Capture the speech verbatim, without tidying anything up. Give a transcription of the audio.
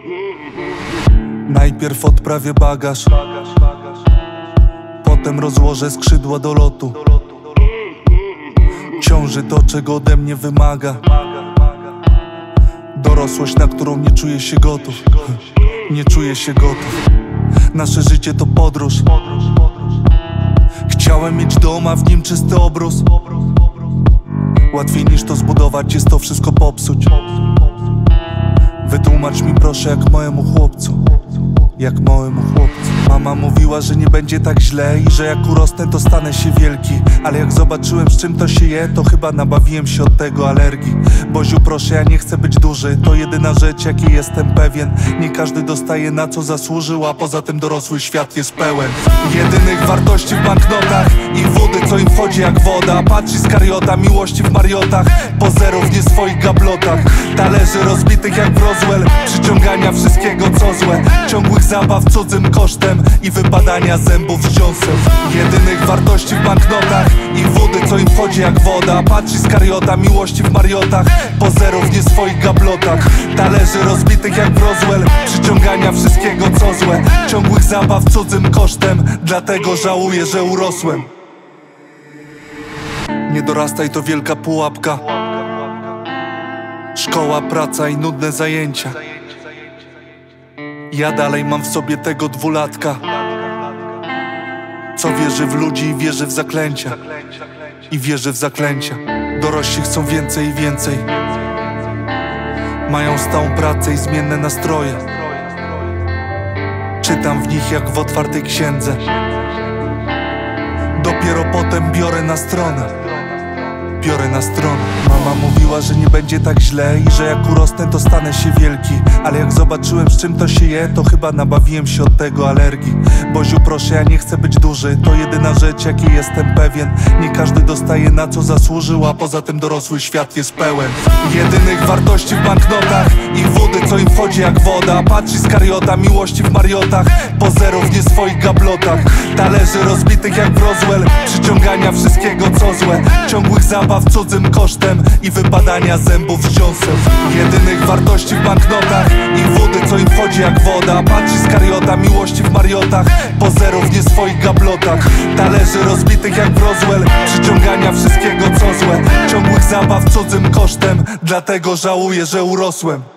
Najpierw odprawię bagaż, potem rozłożę skrzydła do lotu. Ciąży to, czego ode mnie wymaga. Dorosłość, na którą nie czuję się gotów. Nie czuję się gotów. Nasze życie to podróż. Chciałem mieć dom, a w nim czysty obrus. Łatwiej niż to zbudować, jest to wszystko popsuć. Wytłumacz mi proszę, jak małemu chłopcu. Jak małemu chłopcu. Mama mówiła, że nie będzie tak źle i że jak urosnę, to stanę się wielki. Ale jak zobaczyłem, z czym to się je, to chyba nabawiłem się od tego alergii. Boziu, proszę, ja nie chcę być duży. To jedyna rzecz, jakiej jestem pewien. Nie każdy dostaje, na co zasłużył, a poza tym dorosły świat jest pełen jedynych wartości w banknotach i wody, co im wchodzi jak woda. Patrzy z kariota, miłości w mariotach, pozerów w nie swoich gablotach. Talerzy rozbitych jak w Roswell, przyciągania wszystkiego co złe, ciągłych zabaw cudzym kosztem i wypadania zębów z dziąseł. Jedynych wartości w banknotach i wody, co im wchodzi jak woda. Patrzy z kariota, miłości w mariotach, pozerów w nie swoich gablotach. Talerzy rozbitych jak w Roswell, przyciągania wszystkiego co złe, ciągłych zabaw cudzym kosztem. Dlatego żałuję, że urosłem. Nie dorastaj, to wielka pułapka. Szkoła, praca i nudne zajęcia. Ja dalej mam w sobie tego dwulatka, co wierzy w ludzi i wierzy w zaklęcia. I wierzy w zaklęcia. Dorośli chcą więcej i więcej. Mają stałą pracę i zmienne nastroje. Czytam w nich jak w otwartej księdze. Dopiero potem biorę na stronę. Biorę na stronę. Mama mówiła, że nie będzie tak źle i że jak urosnę, to stanę się wielki. Ale jak zobaczyłem, z czym to się je, to chyba nabawiłem się od tego alergii. Boziu, proszę, ja nie chcę być duży. To jedyna rzecz, jakiej jestem pewien. Nie każdy dostaje, na co zasłużył, a poza tym dorosły świat jest pełen jedynych wartości w banknotach i wody, co im wchodzi jak woda. Patrzy z kariota, miłości w mariotach, pozerów w nie swoich gablotach. Talerzy rozbitych jak w Roswell, przyciągania wszystkiego co złe, ciągłych zabaw cudzym kosztem i wypadania zębów z dziąseł. Jedynych wartości w banknotach i wody, co im wchodzi jak woda. Patrzy z kariota, miłości w mariotach, pozerów w nie swoich gablotach. Talerzy rozbitych jak w Roswell, przyciągania wszystkiego co złe, ciągłych zabaw cudzym kosztem. Dlatego żałuję, że urosłem.